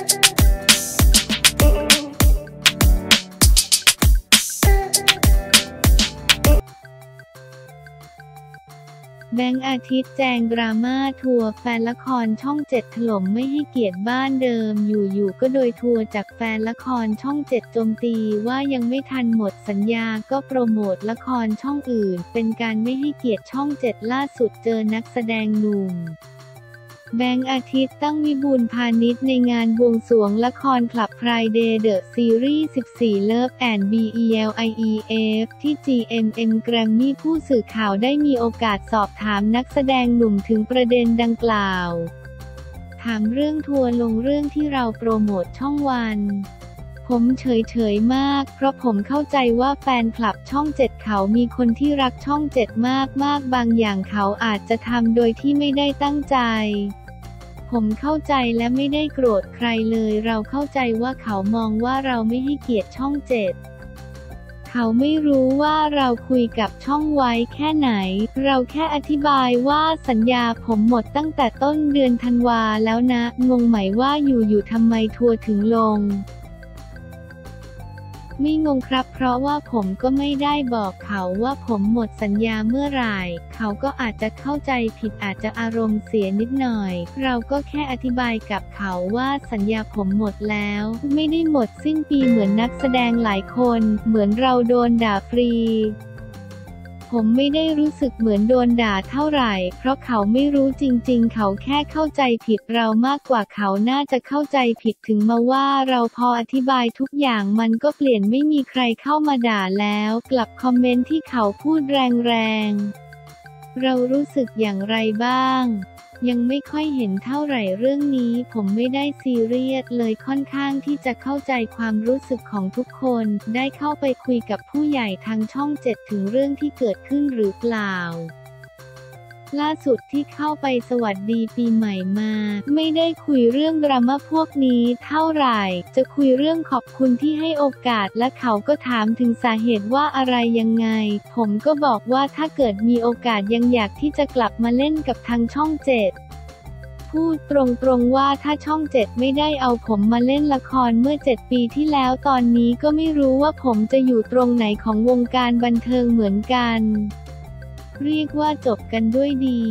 แบงค์อาทิตย์แจงดราม่าทัวร์แฟนละครช่อง 7ถล่มไม่ให้เกียรติบ้านเดิมอยู่ๆก็โดยทัวร์จากแฟนละครช่อง 7โจมตีว่ายังไม่ทันหมดสัญญาก็โปรโมทละครช่องอื่นเป็นการไม่ให้เกียรติช่อง 7ล่าสุดเจอนักแสดงหนุ่มแบงค์อาทิตย์ตั้งวิบูลย์พาณิชย์ในงานบวงสรวงละครคลับไพร์เดย์เดอะซีรีส์14 Love and Belief ที่ GMM Grammy ผู้สื่อข่าวได้มีโอกาสสอบถามนักแสดงหนุ่มถึงประเด็นดังกล่าวถามเรื่องทัวร์ลงเรื่องที่เราโปรโมทช่องวันผมเฉยๆมากเพราะผมเข้าใจว่าแฟนคลับช่อง 7เขามีคนที่รักช่อง 7มากบางอย่างเขาอาจจะทำโดยที่ไม่ได้ตั้งใจผมเข้าใจและไม่ได้โกรธใครเลยเราเข้าใจว่าเขามองว่าเราไม่ให้เกียรติช่อง 7เขาไม่รู้ว่าเราคุยกับช่องไว้แค่ไหนเราแค่อธิบายว่าสัญญาผมหมดตั้งแต่ต้นเดือนธันวาแล้วนะงงไหมว่าอยู่ทำไมทัวร์ถึงลงไม่งงครับเพราะว่าผมก็ไม่ได้บอกเขาว่าผมหมดสัญญาเมื่อไหร่เขาก็อาจจะเข้าใจผิดอาจจะอารมณ์เสียนิดหน่อยเราก็แค่อธิบายกับเขาว่าสัญญาผมหมดแล้วไม่ได้หมดสิ้นปีเหมือนนักแสดงหลายคนเหมือนเราโดนด่าฟรีผมไม่ได้รู้สึกเหมือนโดนด่าเท่าไหร่เพราะเขาไม่รู้จริงๆเขาแค่เข้าใจผิดเรามากกว่าเขาน่าจะเข้าใจผิดถึงมาว่าเราพออธิบายทุกอย่างมันก็เปลี่ยนไม่มีใครเข้ามาด่าแล้วกลับคอมเมนต์ที่เขาพูดแรงๆเรารู้สึกอย่างไรบ้างยังไม่ค่อยเห็นเท่าไหร่เรื่องนี้ผมไม่ได้ซีเรียสเลยค่อนข้างที่จะเข้าใจความรู้สึกของทุกคนได้เข้าไปคุยกับผู้ใหญ่ทางช่อง 7ถึงเรื่องที่เกิดขึ้นหรือเปล่าล่าสุดที่เข้าไปสวัสดีปีใหม่มาไม่ได้คุยเรื่องดราม่าพวกนี้เท่าไหร่จะคุยเรื่องขอบคุณที่ให้โอกาสและเขาก็ถามถึงสาเหตุว่าอะไรยังไงผมก็บอกว่าถ้าเกิดมีโอกาสยังอยากที่จะกลับมาเล่นกับทางช่อง 7พูดตรงๆว่าถ้าช่อง 7ไม่ได้เอาผมมาเล่นละครเมื่อ7ปีที่แล้วตอนนี้ก็ไม่รู้ว่าผมจะอยู่ตรงไหนของวงการบันเทิงเหมือนกันเรียกว่าจบกันด้วยดี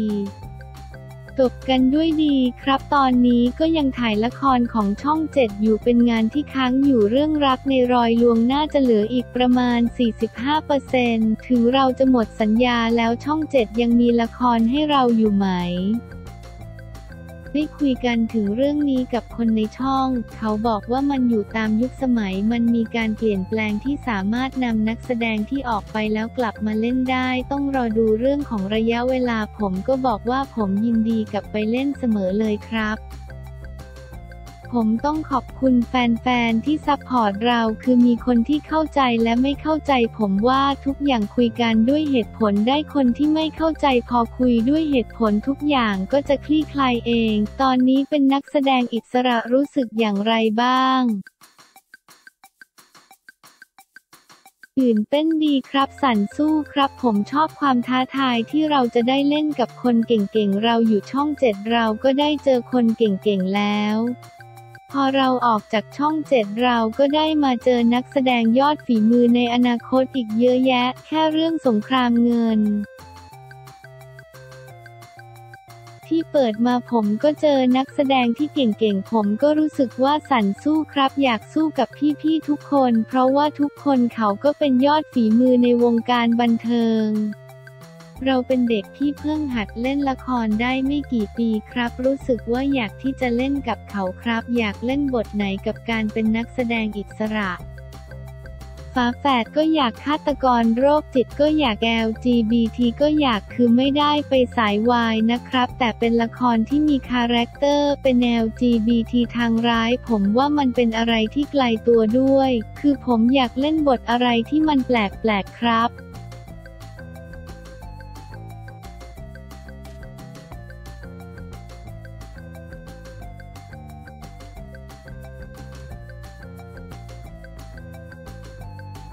ครับตอนนี้ก็ยังถ่ายละครของช่อง 7อยู่เป็นงานที่ค้างอยู่เรื่องรักในรอยลวงน่าจะเหลืออีกประมาณ 45% ถึงเราจะหมดสัญญาแล้วช่อง 7ยังมีละครให้เราอยู่ไหมได้คุยกันถึงเรื่องนี้กับคนในช่องเขาบอกว่ามันอยู่ตามยุคสมัยมันมีการเปลี่ยนแปลงที่สามารถนำนักแสดงที่ออกไปแล้วกลับมาเล่นได้ต้องรอดูเรื่องของระยะเวลาผมก็บอกว่าผมยินดีกลับไปเล่นเสมอเลยครับผมต้องขอบคุณแฟนๆที่ซัพพอร์ตเราคือมีคนที่เข้าใจและไม่เข้าใจผมว่าทุกอย่างคุยกันด้วยเหตุผลได้คนที่ไม่เข้าใจพอคุยด้วยเหตุผลทุกอย่างก็จะคลี่คลายเองตอนนี้เป็นนักแสดงอิสระรู้สึกอย่างไรบ้างตื่นเต้นดีครับสั่นสู้ครับผมชอบความท้าทายที่เราจะได้เล่นกับคนเก่งๆเราอยู่ช่อง 7เราก็ได้เจอคนเก่งๆแล้วพอเราออกจากช่อง 7เราก็ได้มาเจอนักแสดงยอดฝีมือในอนาคตอีกเยอะแยะแค่เรื่องสงครามเงินที่เปิดมาผมก็เจอนักแสดงที่เก่งๆผมก็รู้สึกว่าสั่นสู้ครับอยากสู้กับพี่ๆทุกคนเพราะว่าทุกคนเขาก็เป็นยอดฝีมือในวงการบันเทิงเราเป็นเด็กที่เพิ่งหัดเล่นละครได้ไม่กี่ปีครับรู้สึกว่าอยากที่จะเล่นกับเขาครับอยากเล่นบทไหนกับการเป็นนักแสดงอิสระฝาแฝดก็อยากฆาตกรโรคจิตก็อยาก LGBT ก็อยากคือไม่ได้ไปสายวายนะครับแต่เป็นละครที่มีคาแรคเตอร์เป็น LGBT ทางร้ายผมว่ามันเป็นอะไรที่ไกลตัวด้วยคือผมอยากเล่นบทอะไรที่มันแปลกๆครับ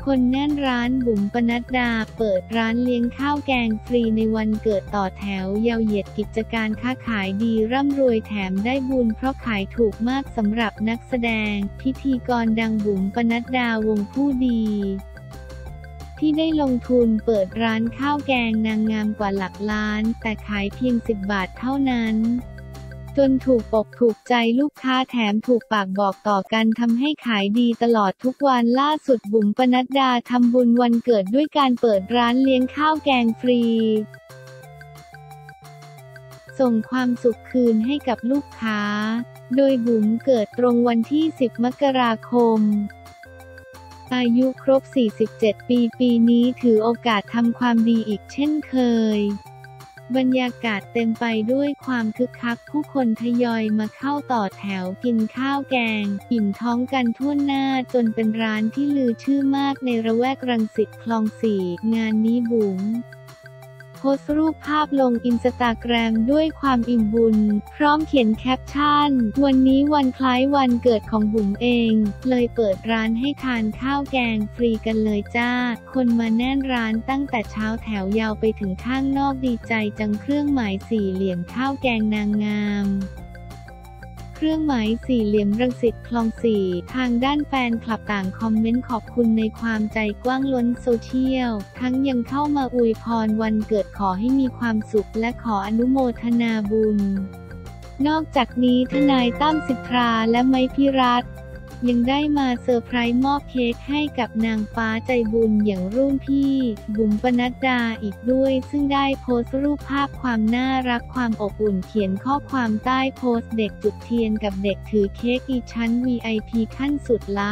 คนแน่นร้านบุ๋มปนัดดาเปิดร้านเลี้ยงข้าวแกงฟรีในวันเกิดต่อแถวยาวเหยียดกิจการค้าขายดีร่ำรวยแถมได้บุญเพราะขายถูกมากสำหรับนักแสดงพิธีกรดังบุ๋มปนัดดาวงผู้ดีที่ได้ลงทุนเปิดร้านข้าวแกงนางงามกว่าหลักล้านแต่ขายเพียง10 บาทเท่านั้นจนถูกอกถูกใจลูกค้าแถมถูกปากบอกต่อกันทำให้ขายดีตลอดทุกวันล่าสุดบุ๋มปนัดดาทำบุญวันเกิดด้วยการเปิดร้านเลี้ยงข้าวแกงฟรีส่งความสุขคืนให้กับลูกค้าโดยบุ๋มเกิดตรงวันที่10 มกราคมอายุครบ47 ปีนี้ถือโอกาสทำความดีอีกเช่นเคยบรรยากาศเต็มไปด้วยความคึกคักผู้คนทยอยมาเข้าต่อแถวกินข้าวแกงอิ่มท้องกันทั่วหน้าจนเป็นร้านที่ลือชื่อมากในระแวกรังสิตคลอง 4งานนี้บุ๋มโพสต์รูปภาพลงอินสตาแกรมด้วยความอิ่มบุญพร้อมเขียนแคปชั่นวันนี้วันคล้ายวันเกิดของบุ๋มเองเลยเปิดร้านให้ทานข้าวแกงฟรีกันเลยจ้าคนมาแน่นร้านตั้งแต่เช้าแถวยาวไปถึงข้างนอกดีใจจังเครื่องหมายสี่เหลี่ยมข้าวแกงนางงามเครื่องหมายสี่เหลี่ยมรังสิตคลอง 4ทางด้านแฟนคลับต่างคอมเมนต์ขอบคุณในความใจกว้างล้นโซเชียลทั้งยังเข้ามาอวยพรวันเกิดขอให้มีความสุขและขออนุโมทนาบุญนอกจากนี้ทนายตั้มสิทธาและไมค์พิรัตน์ยังได้มาเซอร์ไพรส์มอบเค้กให้กับนางฟ้าใจบุญอย่างรุ่นพี่บุ๋มปนัดดาอีกด้วยซึ่งได้โพสต์รูปภาพความน่ารักความอบอุ่นเขียนข้อความใต้โพสต์เด็กจุดเทียนกับเด็กถือเค้กอีชั้น VIP ขั้นสุดละ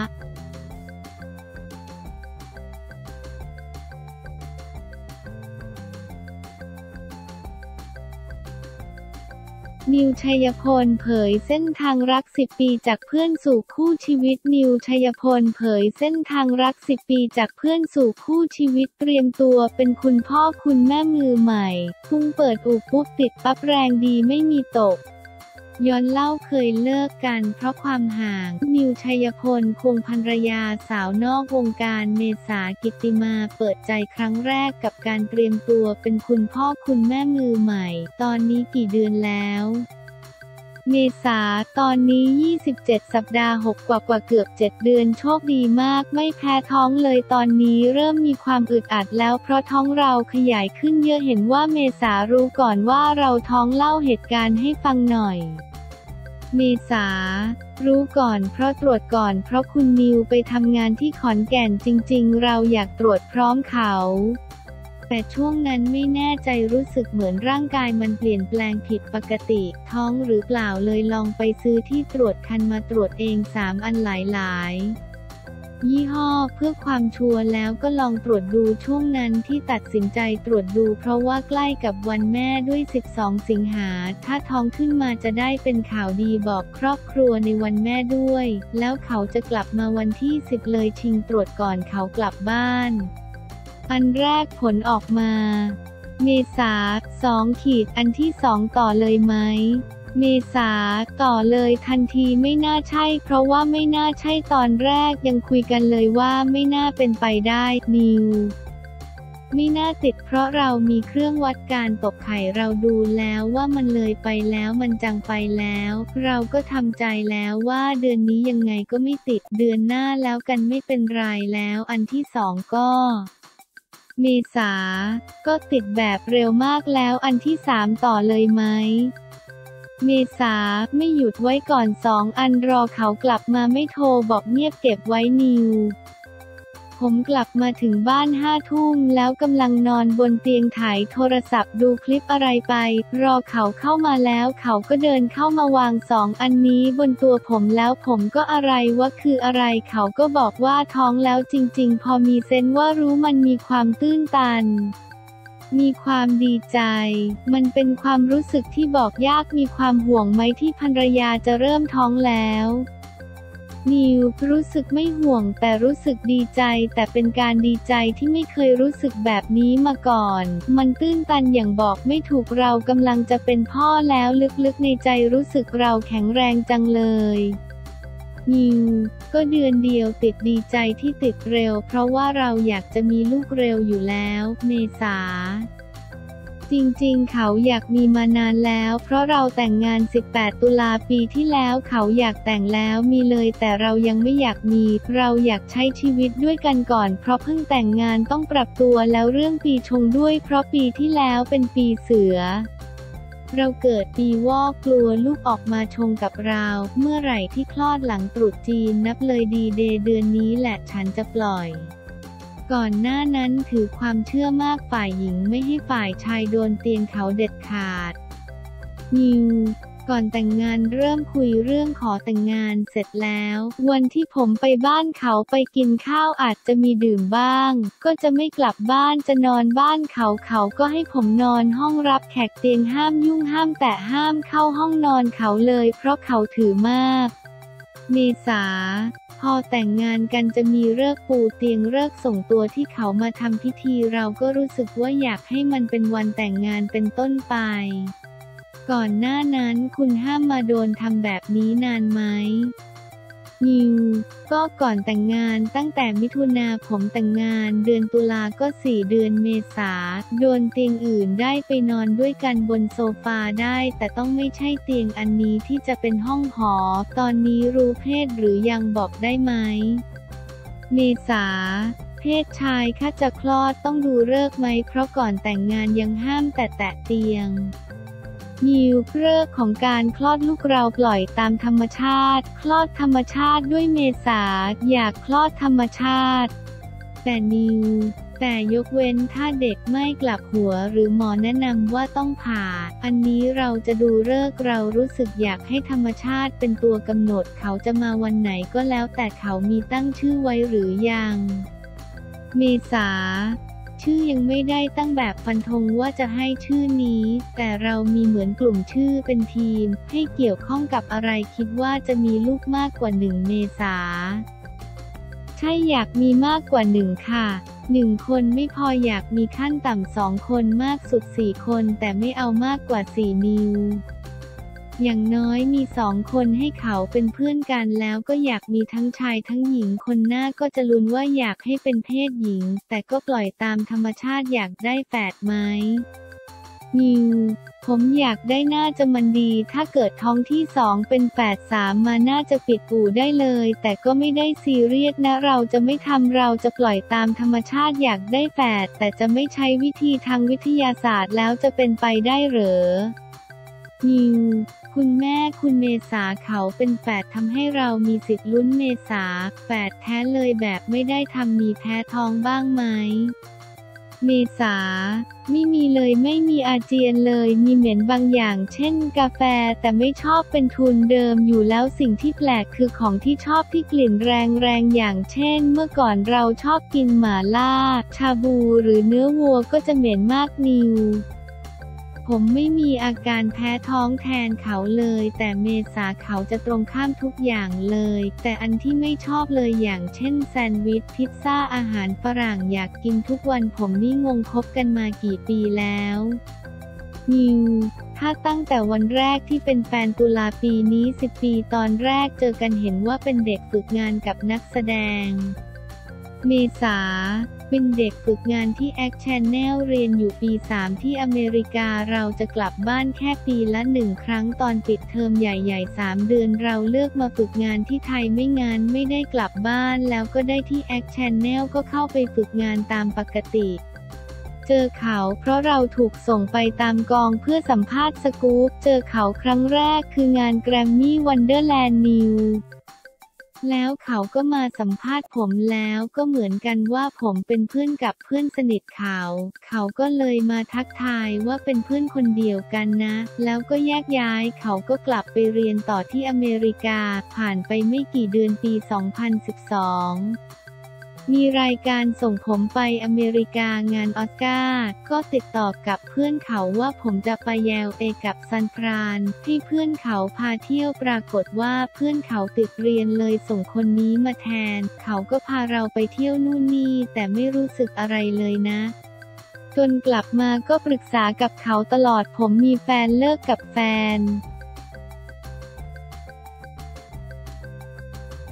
นิว ชัยพลเผยเส้นทางรัก10 ปีจากเพื่อนสู่คู่ชีวิตนิว ชัยพลเผยเส้นทางรัก10 ปีจากเพื่อนสู่คู่ชีวิตเตรียมตัวเป็นคุณพ่อคุณแม่มือใหม่พุ่งเปิดอู่ปุ๊บติดปั๊บแรงดีไม่มีตกย้อนเล่าเคยเลิกกันเพราะความห่างนิว ชัยพลควงภรรยาสาวนอกวงการเมษากิตติมาเปิดใจครั้งแรกกับการเตรียมตัวเป็นคุณพ่อคุณแม่มือใหม่ตอนนี้กี่เดือนแล้วเมษาตอนนี้27 สัปดาห์6กว่าเกือบ7 เดือนโชคดีมากไม่แพ้ท้องเลยตอนนี้เริ่มมีความอึดอัดแล้วเพราะท้องเราขยายขึ้นเยอะเห็นว่าเมษารู้ก่อนว่าเราท้องเล่าเหตุการณ์ให้ฟังหน่อยเมษารู้ก่อนเพราะตรวจก่อนเพราะคุณนิวไปทำงานที่ขอนแก่นจริงๆเราอยากตรวจพร้อมเขาแต่ช่วงนั้นไม่แน่ใจรู้สึกเหมือนร่างกายมันเปลี่ยนแปลงผิดปกติท้องหรือเปล่าเลยลองไปซื้อที่ตรวจคันมาตรวจเอง3 อันหลายยี่ห้อเพื่อความชัวร์แล้วก็ลองตรวจดูช่วงนั้นที่ตัดสินใจตรวจดูเพราะว่าใกล้กับวันแม่ด้วย12 สิงหาถ้าท้องขึ้นมาจะได้เป็นข่าวดีบอกครอบครัวในวันแม่ด้วยแล้วเขาจะกลับมาวันที่10เลยชิงตรวจก่อนเขากลับบ้านอันแรกผลออกมาเมษา2 อันที่2ต่อเลยไหมเมษาต่อเลยทันทีไม่น่าใช่เพราะว่าไม่น่าใช่ตอนแรกยังคุยกันเลยว่าไม่น่าเป็นไปได้นิวไม่น่าติดเพราะเรามีเครื่องวัดการตกไข่เราดูแล้วว่ามันเลยไปแล้วมันจังไปแล้วเราก็ทำใจแล้วว่าเดือนนี้ยังไงก็ไม่ติดเดือนหน้าแล้วกันไม่เป็นไรแล้วอันที่2ก็เมษาก็ติดแบบเร็วมากแล้วอันที่3ต่อเลยไหมเมษาไม่หยุดไว้ก่อน2 อันรอเขากลับมาไม่โทรบอกเงียบเก็บไว้นิวผมกลับมาถึงบ้าน5 ทุ่มแล้วกำลังนอนบนเตียงถ่ายโทรศัพท์ดูคลิปอะไรไปรอเขาเข้ามาแล้วเขาก็เดินเข้ามาวาง2 อันนี้บนตัวผมแล้วผมก็อะไรวะคืออะไรเขาก็บอกว่าท้องแล้วจริงๆพอมีเซนส์ว่ารู้มันมีความตื้นตันมีความดีใจมันเป็นความรู้สึกที่บอกยากมีความห่วงไหมที่ภรรยาจะเริ่มท้องแล้วนิวรู้สึกไม่ห่วงแต่รู้สึกดีใจแต่เป็นการดีใจที่ไม่เคยรู้สึกแบบนี้มาก่อนมันตื้นตันอย่างบอกไม่ถูกเรากำลังจะเป็นพ่อแล้วลึกๆในใจรู้สึกเราแข็งแรงจังเลยนิวก็เดือนเดียวติดดีใจที่ติดเร็วเพราะว่าเราอยากจะมีลูกเร็วอยู่แล้วเมษาจริงๆเขาอยากมีมานานแล้วเพราะเราแต่งงาน18 ตุลาปีที่แล้วเขาอยากแต่งแล้วมีเลยแต่เรายังไม่อยากมีเราอยากใช้ชีวิตด้วยกันก่อนเพราะเพิ่งแต่งงานต้องปรับตัวแล้วเรื่องปีชงด้วยเพราะปีที่แล้วเป็นปีเสือเราเกิดปีวอกกลัวลูกออกมาชงกับเราเมื่อไหร่ที่คลอดหลังตรุษจีนนับเลยดีเดย์เดือนนี้แหละฉันจะปล่อยก่อนหน้านั้นถือความเชื่อมากฝ่ายหญิงไม่ให้ฝ่ายชายโดนเตียงเขาเด็ดขาดนิวก่อนแต่งงานเริ่มคุยเรื่องขอแต่งงานเสร็จแล้ววันที่ผมไปบ้านเขาไปกินข้าวอาจจะมีดื่มบ้างก็จะไม่กลับบ้านจะนอนบ้านเขาเขาก็ให้ผมนอนห้องรับแขกเตียงห้ามยุ่งห้ามแตะห้ามเข้าห้องนอนเขาเลยเพราะเขาถือมากเมษาพอแต่งงานกันจะมีฤกษ์ปูเตียงฤกษ์ส่งตัวที่เขามาทำพิธีเราก็รู้สึกว่าอยากให้มันเป็นวันแต่งงานเป็นต้นไปก่อนหน้านั้นคุณห้ามมาโดนทำแบบนี้นานไหมนิวก็ก่อนแต่งงานตั้งแต่มิถุนาผมแต่งงานเดือนตุลาก็4 เดือนเมษาโดนเตียงอื่นได้ไปนอนด้วยกันบนโซฟาได้แต่ต้องไม่ใช่เตียงอันนี้ที่จะเป็นห้องหอตอนนี้รู้เพศหรือยังบอกได้ไหมเมษาเพศชายถ้าจะคลอดต้องดูฤกษ์ไหมเพราะก่อนแต่งงานยังห้ามแตะเตียงนิวฤกษ์ของการคลอดลูกเราปล่อยตามธรรมชาติคลอดธรรมชาติด้วยเมษาอยากคลอดธรรมชาติแต่นิวแต่ยกเว้นถ้าเด็กไม่กลับหัวหรือหมอแนะนำว่าต้องผ่าอันนี้เราจะดูฤกษ์เรารู้สึกอยากให้ธรรมชาติเป็นตัวกำหนดเขาจะมาวันไหนก็แล้วแต่เขามีตั้งชื่อไว้หรือยังเมษาชื่อยังไม่ได้ตั้งแบบฟันธงว่าจะให้ชื่อนี้แต่เรามีเหมือนกลุ่มชื่อเป็นทีมให้เกี่ยวข้องกับอะไรคิดว่าจะมีลูกมากกว่า1 เมษาใช่อยากมีมากกว่า1ค่ะ1 คนไม่พออยากมีขั้นต่ำ2 คนมากสุด4 คนแต่ไม่เอามากกว่า4 นิ้วอย่างน้อยมี2 คนให้เขาเป็นเพื่อนกันแล้วก็อยากมีทั้งชายทั้งหญิงคนหน้าก็จะลุ้นว่าอยากให้เป็นเพศหญิงแต่ก็ปล่อยตามธรรมชาติอยากได้แฝดไหมนิวผมอยากได้น่าจะมันดีถ้าเกิดท้องที่2เป็นแฝด3มาน่าจะปิดอู่ได้เลยแต่ก็ไม่ได้ซีเรียสนะเราจะไม่ทำเราจะปล่อยตามธรรมชาติอยากได้แฝดแต่จะไม่ใช้วิธีทางวิทยาศาสตร์แล้วจะเป็นไปได้เหรอนิวคุณแม่คุณเมษาเขาเป็นแฝดทำให้เรามีสิทธิ์ลุ้นเมษาแฝดแท้เลยแบบไม่ได้ทำมีแพ้ท้องบ้างไหมเมษาไม่มีเลยไม่มีอาเจียนเลยมีเหม็นบางอย่างเช่นกาแฟแต่ไม่ชอบเป็นทุนเดิมอยู่แล้วสิ่งที่แปลกคือของที่ชอบที่กลิ่นแรงอย่างเช่นเมื่อก่อนเราชอบกินหม่าล่าชาบูหรือเนื้อวัวก็จะเหม็นมากนิวผมไม่มีอาการแพ้ท้องแทนเขาเลยแต่เมษาเขาจะตรงข้ามทุกอย่างเลยแต่อันที่ไม่ชอบเลยอย่างเช่นแซนด์วิชพิซซ่าอาหารฝรั่งอยากกินทุกวันผมนี่งงคบกันมากี่ปีแล้วนิวถ้าตั้งแต่วันแรกที่เป็นแฟนตุลาปีนี้10 ปีตอนแรกเจอกันเห็นว่าเป็นเด็กฝึกงานกับนักแสดงเมษาเป็นเด็กฝึกงานที่ Act Channel เรียนอยู่ปี3ที่อเมริกาเราจะกลับบ้านแค่ปีละ1 ครั้งตอนปิดเทอมใหญ่ๆ3 เดือนเราเลือกมาฝึกงานที่ไทยไม่งั้นไม่ได้กลับบ้านแล้วก็ได้ที่ Act Channel ก็เข้าไปฝึกงานตามปกติเจอเขาเพราะเราถูกส่งไปตามกองเพื่อสัมภาษณ์สกู๊ปเจอเขาครั้งแรกคืองานแกรมมี่วันเดอร์แลนด์นิวแล้วเขาก็มาสัมภาษณ์ผมแล้วก็เหมือนกันว่าผมเป็นเพื่อนกับเพื่อนสนิทเขาก็เลยมาทักทายว่าเป็นเพื่อนคนเดียวกันนะแล้วก็แยกย้ายเขาก็กลับไปเรียนต่อที่อเมริกาผ่านไปไม่กี่เดือนปี 2012มีรายการส่งผมไปอเมริกางานออสการ์ก็ติดต่อกับเพื่อนเขาว่าผมจะไปเยลกับซันฟรานให้เพื่อนเขาพาเที่ยวปรากฏว่าเพื่อนเขาติดเรียนเลยส่งคนนี้มาแทนเขาก็พาเราไปเที่ยวนู่นนี่แต่ไม่รู้สึกอะไรเลยนะจนกลับมาก็ปรึกษากับเขาตลอดผมมีแฟนเลิกกับแฟน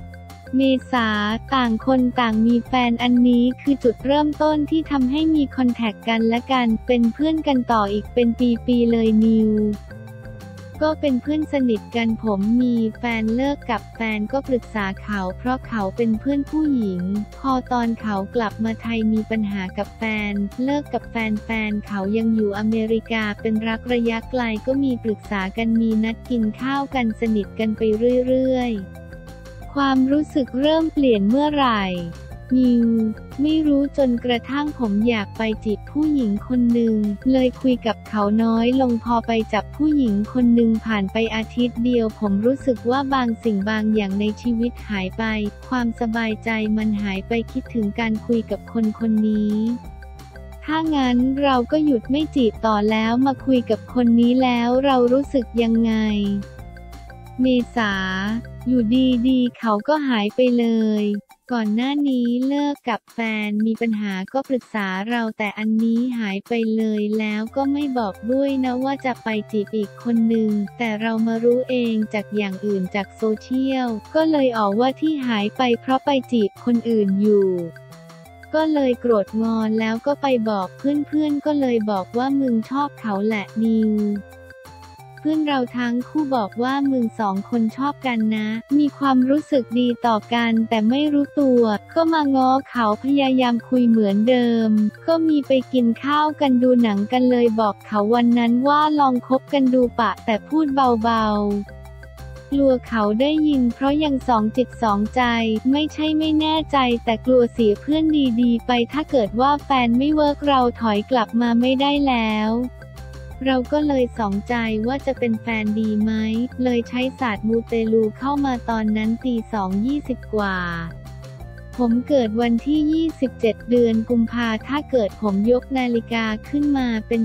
เมษาต่างคนต่างมีแฟนอันนี้คือจุดเริ่มต้นที่ทำให้มีคอนแทคกันและกันเป็นเพื่อนกันต่ออีกเป็นปีๆเลยนิวก็เป็นเพื่อนสนิทกันผมมีแฟนเลิกกับแฟนก็ปรึกษาเขาเพราะเขาเป็นเพื่อนผู้หญิงพอตอนเขากลับมาไทยมีปัญหากับแฟนเลิกกับแฟนเขายังอยู่อเมริกาเป็นรักระยะไกลก็มีปรึกษากันมีนัดกินข้าวกันสนิทกันไปเรื่อยๆความรู้สึกเริ่มเปลี่ยนเมื่อไหร่นิวไม่รู้จนกระทั่งผมอยากไปจีบผู้หญิงคนหนึ่งเลยคุยกับเขาน้อยลงพอไปจับผู้หญิงคนหนึ่งผ่านไปอาทิตย์เดียวผมรู้สึกว่าบางสิ่งบางอย่างในชีวิตหายไปความสบายใจมันหายไปคิดถึงการคุยกับคนคนนี้ถ้างั้นเราก็หยุดไม่จีบต่อแล้วมาคุยกับคนนี้แล้วเรารู้สึกยังไงเมษาอยู่ดีๆเขาก็หายไปเลยก่อนหน้านี้เลิกกับแฟนมีปัญหาก็ปรึกษาเราแต่อันนี้หายไปเลยแล้วก็ไม่บอกด้วยนะว่าจะไปจีบอีกคนหนึ่งแต่เรามารู้เองจากอย่างอื่นจากโซเชียลก็เลยออกว่าที่หายไปเพราะไปจีบคนอื่นอยู่ก็เลยโกรธงอนแล้วก็ไปบอกเพื่อนๆก็เลยบอกว่ามึงชอบเขาแหละนิวเพื่อนเราทั้งคู่บอกว่ามึงสองคนชอบกันนะมีความรู้สึกดีต่อกันแต่ไม่รู้ตัวก็มาง้อเขาพยายามคุยเหมือนเดิมก็มีไปกินข้าวกันดูหนังกันเลยบอกเขาวันนั้นว่าลองคบกันดูปะแต่พูดเบาๆกลัวเขาได้ยินเพราะยังสองจิตสองใจไม่ใช่ไม่แน่ใจแต่กลัวเสียเพื่อนดีๆไปถ้าเกิดว่าแฟนไม่เวิร์กเราถอยกลับมาไม่ได้แล้วเราก็เลยสองใจว่าจะเป็นแฟนดีไหมเลยใช้ศาสตร์มูเตลูเข้ามาตอนนั้น2:20 กว่าผมเกิดวันที่27เดือนกุมภาถ้าเกิดผมยกนาฬิกาขึ้นมาเป็น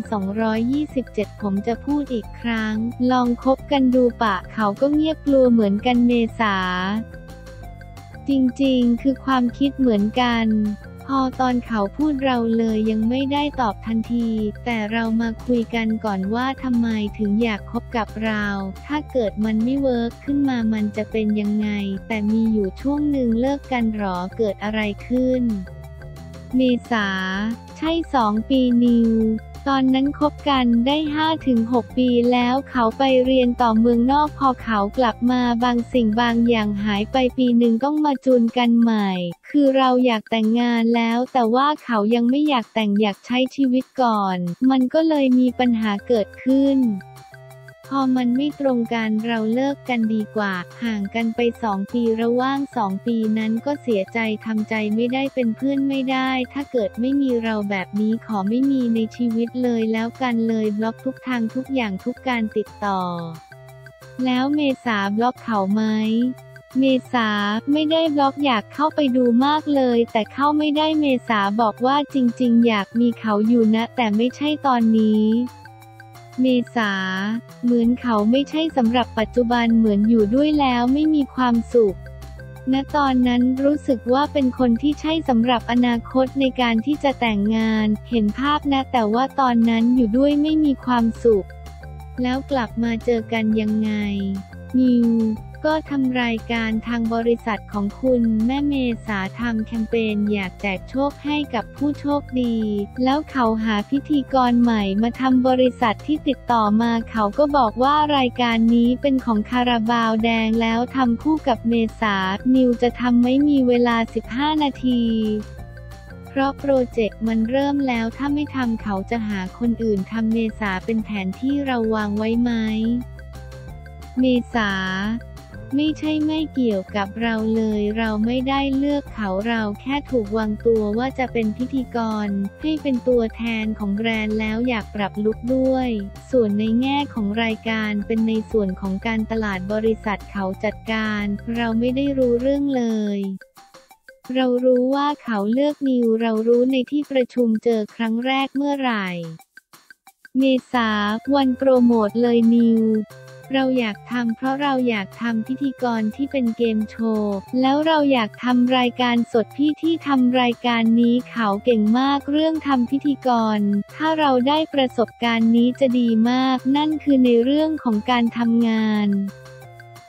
227ผมจะพูดอีกครั้งลองคบกันดูปะเขาก็เงียบกลัวเหมือนกันเมษาจริงๆคือความคิดเหมือนกันพอตอนเขาพูดเราเลยยังไม่ได้ตอบทันทีแต่เรามาคุยกันก่อนว่าทำไมถึงอยากคบกับเราถ้าเกิดมันไม่เวิร์กขึ้นมามันจะเป็นยังไงแต่มีอยู่ช่วงหนึ่งเลิกกันหรอเกิดอะไรขึ้นเมษาใช่2 ปีนิวตอนนั้นคบกันได้ 5-6 ปีแล้วเขาไปเรียนต่อเมืองนอกพอเขากลับมาบางสิ่งบางอย่างหายไปปีหนึ่งต้องมาจูนกันใหม่คือเราอยากแต่งงานแล้วแต่ว่าเขายังไม่อยากแต่งอยากใช้ชีวิตก่อนมันก็เลยมีปัญหาเกิดขึ้นพอมันไม่ตรงกันเราเลิกกันดีกว่าห่างกันไป2 ปีระหว่าง2 ปีนั้นก็เสียใจทำใจไม่ได้เป็นเพื่อนไม่ได้ถ้าเกิดไม่มีเราแบบนี้ขอไม่มีในชีวิตเลยแล้วกันเลยบล็อกทุกทางทุกอย่างทุกการติดต่อแล้วเมษาบล็อกเขาไหมเมษาไม่ได้บล็อกอยากเข้าไปดูมากเลยแต่เข้าไม่ได้เมษาบอกว่าจริงๆอยากมีเขาอยู่นะแต่ไม่ใช่ตอนนี้เมษาเหมือนเขาไม่ใช่สำหรับปัจจุบันเหมือนอยู่ด้วยแล้วไม่มีความสุขณตอนนั้นรู้สึกว่าเป็นคนที่ใช่สำหรับอนาคตในการที่จะแต่งงานเห็นภาพนะแต่ว่าตอนนั้นอยู่ด้วยไม่มีความสุขแล้วกลับมาเจอกันยังไงนิวก็ทำรายการทางบริษัทของคุณแม่เมษาทำแคมเปญอยากแจกโชคให้กับผู้โชคดีแล้วเขาหาพิธีกรใหม่มาทำบริษัทที่ติดต่อมาเขาก็บอกว่ารายการนี้เป็นของคาราบาวแดงแล้วทำคู่กับเมษานิวจะทำไม่มีเวลา15 นาทีเพราะโปรเจกต์มันเริ่มแล้วถ้าไม่ทำเขาจะหาคนอื่นทำเมษาเป็นแผนที่เราวางไว้ไหมเมษาไม่ใช่ไม่เกี่ยวกับเราเลยเราไม่ได้เลือกเขาเราแค่ถูกวางตัวว่าจะเป็นพิธีกรให้เป็นตัวแทนของแบรนด์แล้วอยากปรับลุคด้วยส่วนในแง่ของรายการเป็นในส่วนของการตลาดบริษัทเขาจัดการเราไม่ได้รู้เรื่องเลยเรารู้ว่าเขาเลือกนิวเรารู้ในที่ประชุมเจอครั้งแรกเมื่อไหร่เมษาวันโปรโมทเลยนิวเราอยากทำเพราะเราอยากทำพิธีกรที่เป็นเกมโชว์แล้วเราอยากทำรายการสดพี่ที่ทำรายการนี้เขาเก่งมากเรื่องทำพิธีกรถ้าเราได้ประสบการณ์นี้จะดีมากนั่นคือในเรื่องของการทำงาน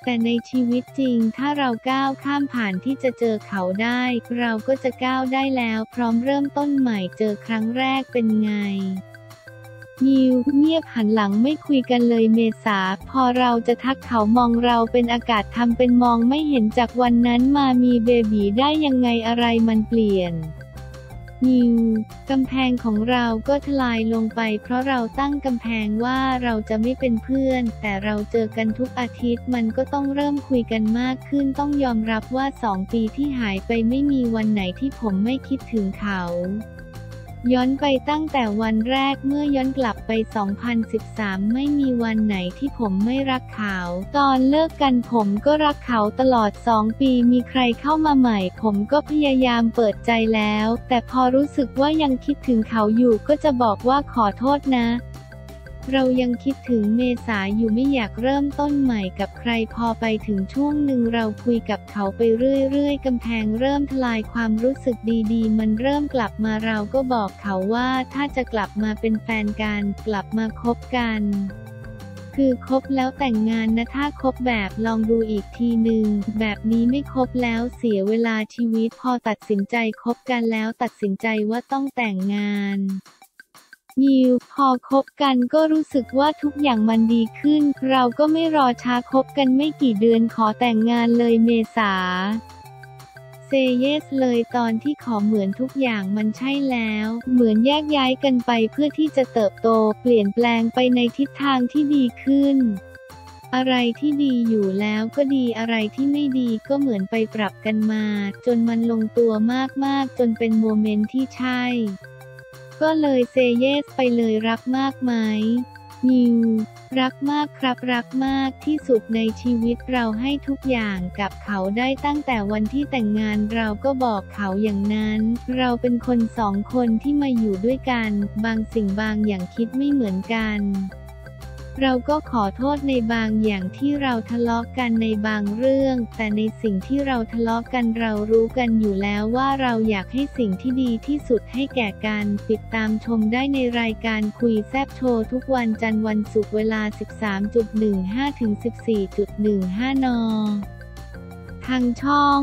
แต่ในชีวิตจริงถ้าเราก้าวข้ามผ่านที่จะเจอเขาได้เราก็จะก้าวได้แล้วพร้อมเริ่มต้นใหม่เจอครั้งแรกเป็นไงยิวเงียบหันหลังไม่คุยกันเลยเมษาพอเราจะทักเขามองเราเป็นอากาศทำเป็นมองไม่เห็นจากวันนั้นมามีเบบีได้ยังไงอะไรมันเปลี่ยนยิวกำแพงของเราก็ทลายลงไปเพราะเราตั้งกำแพงว่าเราจะไม่เป็นเพื่อนแต่เราเจอกันทุกอาทิตย์มันก็ต้องเริ่มคุยกันมากขึ้นต้องยอมรับว่า2 ปีที่หายไปไม่มีวันไหนที่ผมไม่คิดถึงเขาย้อนไปตั้งแต่วันแรกเมื่อย้อนกลับไป2013ไม่มีวันไหนที่ผมไม่รักเขาตอนเลิกกันผมก็รักเขาตลอด2 ปีมีใครเข้ามาใหม่ผมก็พยายามเปิดใจแล้วแต่พอรู้สึกว่ายังคิดถึงเขาอยู่ก็จะบอกว่าขอโทษนะเรายังคิดถึงเมษาอยู่ไม่อยากเริ่มต้นใหม่กับใครพอไปถึงช่วงหนึ่งเราคุยกับเขาไปเรื่อยๆกำแพงเริ่มทลายความรู้สึกดีๆมันเริ่มกลับมาเราก็บอกเขาว่าถ้าจะกลับมาเป็นแฟนกันกลับมาคบกันคือคบแล้วแต่งงานนะถ้าคบแบบลองดูอีกทีหนึ่งแบบนี้ไม่คบแล้วเสียเวลาชีวิตพอตัดสินใจคบกันแล้วตัดสินใจว่าต้องแต่งงานยิวพอคบกันก็รู้สึกว่าทุกอย่างมันดีขึ้นเราก็ไม่รอช้าคบกันไม่กี่เดือนขอแต่งงานเลยเมษาเซเยสเลยตอนที่ขอเหมือนทุกอย่างมันใช่แล้วเหมือนแยกย้ายกันไปเพื่อที่จะเติบโตเปลี่ยนแปลงไปในทิศทางที่ดีขึ้นอะไรที่ดีอยู่แล้วก็ดีอะไรที่ไม่ดีก็เหมือนไปปรับกันมาจนมันลงตัวมากๆจนเป็นโมเมนต์ที่ใช่ก็เลยเซเยสไปเลยรักมากไหมยิวรักมากครับรักมากที่สุดในชีวิตเราให้ทุกอย่างกับเขาได้ตั้งแต่วันที่แต่งงานเราก็บอกเขาอย่างนั้นเราเป็นคน2 คนที่มาอยู่ด้วยกันบางสิ่งบางอย่างคิดไม่เหมือนกันเราก็ขอโทษในบางอย่างที่เราทะเลาะกันในบางเรื่องแต่ในสิ่งที่เราทะเลาะกันเรารู้กันอยู่แล้วว่าเราอยากให้สิ่งที่ดีที่สุดให้แก่กันติดตามชมได้ในรายการคุยแซบโชว์ทุกวันจันทร์วันศุกร์เวลา 13.15 ถึง 14.15 น.ทางช่อง